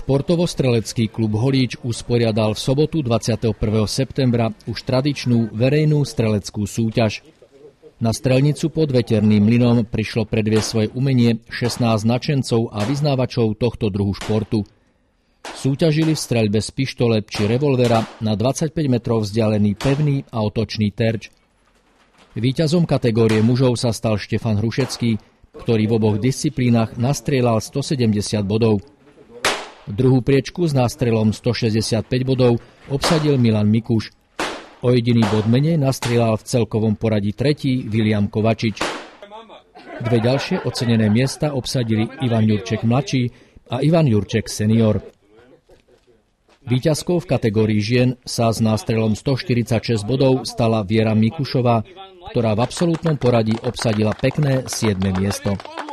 Športovo-strelecký klub Holíč usporiadal v sobotu 21. septembra už tradičnú verejnú streleckú súťaž. Na strelnicu pod veterným mlynom prišlo predviesť svoje umenie 16 nadšencov a vyznávačov tohto druhu športu. Súťažili v streľbe z pištole či revolvera na 25 metrov vzdialený pevný a otočný terč. Víťazom kategórie mužov sa stal Štefan Hrušecký, ktorý v oboch disciplínach nastrieľal 170 bodov. Druhú priečku s nástrelom 165 bodov obsadil Milan Mikuš. O jediný bod menej nastrieľal v celkovom poradí tretí Viliam Kovačič. Dve ďalšie ocenené miesta obsadili Ivan Jurček mladší a Ivan Jurček senior. Víťazkou v kategórii žien sa s nástrelom 146 bodov stala Viera Mikušová, ktorá v absolútnom poradí obsadila pekné 7. miesto.